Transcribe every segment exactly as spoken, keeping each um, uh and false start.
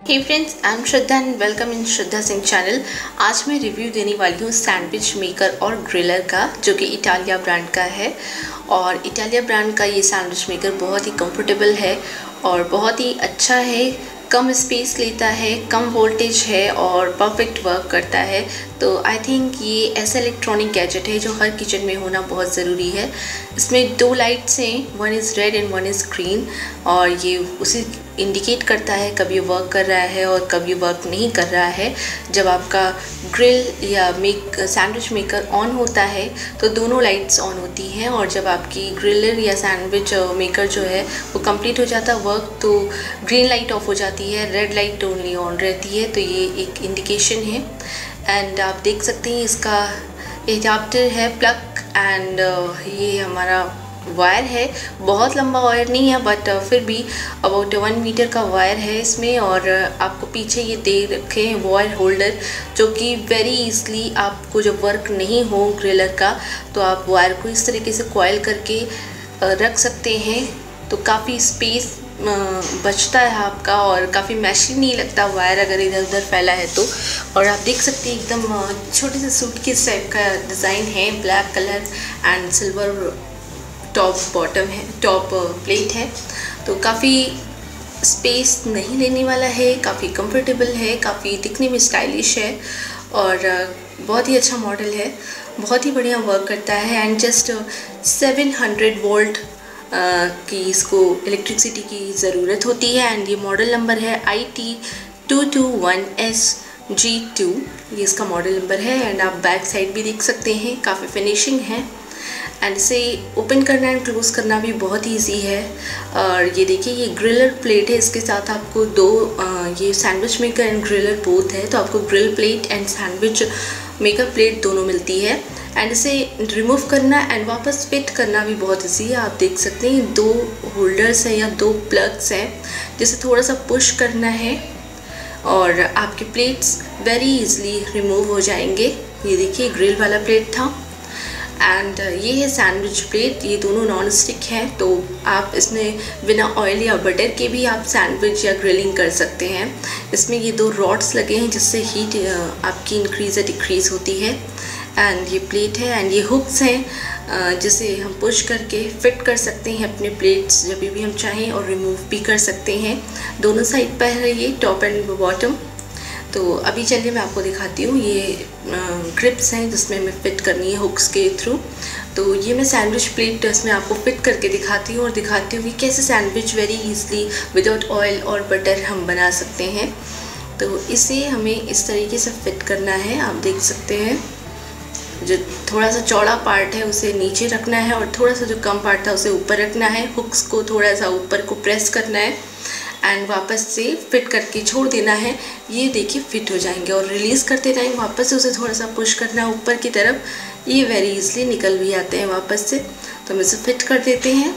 Hey friends, I am Shraddha and welcome in Shraddha Singh channel. आज मैं review देने वाली हूँ सैंडविच मेकर और ग्रिलर का, जो कि इटालिया ब्रांड का है। और इटालिया ब्रांड का ये सैंडविच मेकर बहुत ही कंफर्टेबल है और बहुत ही अच्छा है। कम स्पेस लेता है, कम वोल्टेज है और परफेक्ट वर्क करता है। तो आई थिंक ये ऐसा इलेक्ट्रॉनिक गैजेट है जो हर किचन में होना बहुत ज़रूरी है। इसमें दो लाइट्स हैं, one is red and one is green, और ये उसे इंडिकेट करता है कब ये वर्क कर रहा है और कब ये वर्क नहीं कर रहा है। जब आपका ग्रिल या मेक सैंडविच मेकर ऑन होता है तो दोनों लाइट्स ऑन होती हैं, और जब आपकी ग्रिलर या सैंडविच मेकर जो है वो कंप्लीट हो जाता है वर्क तो ग्रीन लाइट ऑफ हो जाती है, रेड लाइट ओनली ऑन रहती है। तो ये एक इंडिकेशन है। एंड आप देख सकते हैं इसका एडाप्टर है प्लग, एंड ये हमारा वायर है। बहुत लंबा वायर नहीं है बट फिर भी अबाउट वन मीटर का वायर है इसमें। और आपको पीछे ये दे रखे हैं वायर होल्डर, जो कि वेरी इजली आपको जब वर्क नहीं हो ग्रिलर का तो आप वायर को इस तरीके से कॉइल करके रख सकते हैं। तो काफ़ी स्पेस बचता है आपका और काफ़ी मैशी नहीं लगता वायर अगर इधर उधर फैला है तो। और आप देख सकते हैं एकदम छोटे से सूटकेस टाइप का डिज़ाइन है, black colour and silver top bottom है, टॉप प्लेट है। तो काफ़ी स्पेस नहीं लेने वाला है, काफ़ी कंफर्टेबल है, काफ़ी दिखने में स्टाइलिश है और बहुत ही अच्छा मॉडल है। बहुत ही बढ़िया वर्क करता है। And just seven hundred volt की इसको इलेक्ट्रिसिटी की ज़रूरत होती है। एंड ये मॉडल नंबर है I T two two one S G two, ये इसका मॉडल नंबर है। एंड आप बैक साइड भी देख सकते हैं, काफ़ी फिनिशिंग है। एंड इसे ओपन करना एंड क्लोज़ करना भी बहुत ईजी है। और ये देखिए, ये ग्रिलर प्लेट है, इसके साथ आपको दो आ, ये sandwich maker and griller both है, तो आपको grill plate and sandwich maker plate दोनों मिलती है। एंड इसे रिमूव करना एंड वापस फिट करना भी बहुत ईजी है। आप देख सकते हैं दो होल्डर्स हैं या दो प्लग्स हैं, जिसे थोड़ा सा पुश करना है और आपके प्लेट्स वेरी इजली रिमूव हो जाएंगे। ये देखिए ग्रिल वाला प्लेट था एंड ये है सैंडविच प्लेट। ये दोनों नॉन स्टिक हैं, तो आप इसमें बिना ऑयल या बटर के भी आप सैंडविच या ग्रिलिंग कर सकते हैं। इसमें ये दो रॉड्स लगे हैं जिससे हीट आपकी इंक्रीज़ या डिक्रीज़ होती है। एंड ये प्लेट है एंड ये हुक्स हैं जिसे हम पुश करके फिट कर सकते हैं अपने प्लेट्स जब भी हम चाहें, और रिमूव भी कर सकते हैं। दोनों साइड पर है ये, टॉप एंड बॉटम। तो अभी चलिए मैं आपको दिखाती हूँ। ये ग्रिप्स हैं जिसमें हमें फिट करनी है हुक्स के थ्रू। तो ये मैं सैंडविच प्लेट इसमें आपको फिट करके दिखाती हूँ और दिखाती हूँ कि कैसे sandwich very easily without oil और बटर हम बना सकते हैं। तो इसे हमें इस तरीके से फिट करना है। आप देख सकते हैं जो थोड़ा सा चौड़ा पार्ट है उसे नीचे रखना है और थोड़ा सा जो कम पार्ट था उसे ऊपर रखना है। हुक्स को थोड़ा सा ऊपर को प्रेस करना है एंड वापस से फिट करके छोड़ देना है। ये देखिए फिट हो जाएंगे। और रिलीज़ करते टाइम वापस से उसे थोड़ा सा पुश करना है ऊपर की तरफ, ये वेरी इजली निकल भी आते हैं वापस से। तो हम इसे फिट कर देते हैं।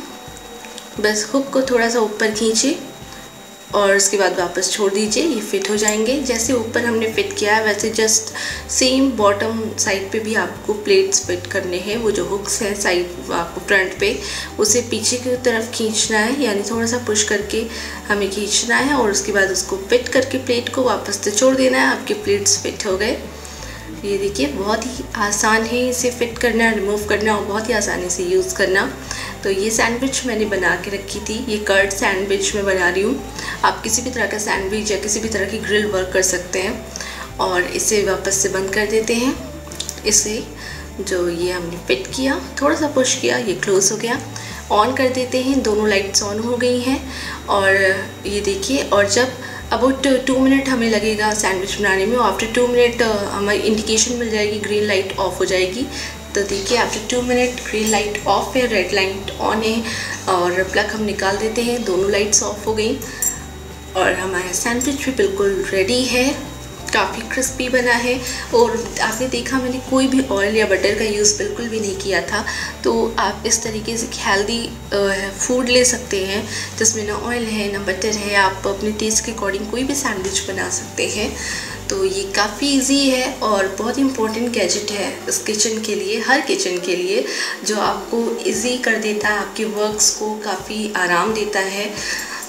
बस हुक को थोड़ा सा ऊपर खींचे और उसके बाद वापस छोड़ दीजिए, ये फिट हो जाएंगे। जैसे ऊपर हमने फिट किया है वैसे जस्ट सेम बॉटम साइड पे भी आपको प्लेट्स फिट करने हैं। वो जो हुक्स है साइड आपको फ्रंट पे, उसे पीछे की तरफ खींचना है, यानी थोड़ा सा पुश करके हमें खींचना है और उसके बाद उसको फिट करके प्लेट को वापस से छोड़ देना है। आपके प्लेट्स फिट हो गए। ये देखिए बहुत ही आसान है इसे फिट करना, रिमूव करना और बहुत ही आसानी से यूज़ करना। तो ये सैंडविच मैंने बना के रखी थी। ये कर्ड सैंडविच मैं बना रही हूँ। आप किसी भी तरह का सैंडविच या किसी भी तरह की ग्रिल वर्क कर सकते हैं। और इसे वापस से बंद कर देते हैं। इसे जो ये हमने फिट किया, थोड़ा सा पुश किया, ये क्लोज़ हो गया। ऑन कर देते हैं, दोनों लाइट्स ऑन हो गई हैं। और ये देखिए, और जब अबाउट टू मिनट हमें लगेगा सैंडविच बनाने में, और आफ्टर टू मिनट हमें इंडिकेशन मिल जाएगी, ग्रीन लाइट ऑफ हो जाएगी। तो देखिए after two minute green light off है, रेड लाइट ऑन है। और प्लग हम निकाल देते हैं, दोनों लाइट्स ऑफ हो गई और हमारा सैंडविच भी बिल्कुल रेडी है। काफ़ी क्रिस्पी बना है। और आपने देखा मैंने कोई भी ऑयल या बटर का यूज़ बिल्कुल भी नहीं किया था। तो आप इस तरीके से हेल्दी फूड ले सकते हैं जिसमें ना ऑयल है ना बटर है। आप अपने टेस्ट के अकॉर्डिंग कोई भी सैंडविच बना सकते हैं। तो ये काफ़ी इजी है और बहुत इंपॉर्टेंट गैजेट है इस किचन के लिए, हर किचन के लिए, जो आपको इजी कर देता है, आपके वर्क्स को काफ़ी आराम देता है। आप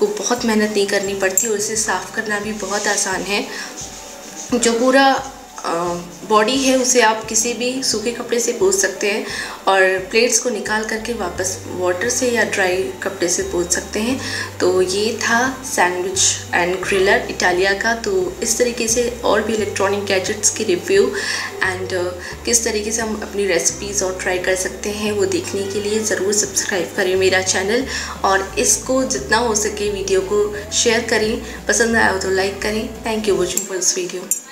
आपको बहुत मेहनत नहीं करनी पड़ती और इसे साफ़ करना भी बहुत आसान है। जो पूरा बॉडी है उसे आप किसी भी सूखे कपड़े से पोंछ सकते हैं और प्लेट्स को निकाल करके वापस वाटर से या ड्राई कपड़े से पोंछ सकते हैं। तो ये था सैंडविच एंड ग्रिलर इटालिया का। तो इस तरीके से और भी इलेक्ट्रॉनिक गैजेट्स की रिव्यू एंड किस तरीके से हम अपनी रेसिपीज़ और ट्राई कर सकते हैं वो देखने के लिए ज़रूर सब्सक्राइब करें मेरा चैनल और इसको जितना हो सके वीडियो को शेयर करें। पसंद आया हो तो लाइक करें। Thank you watching for this video.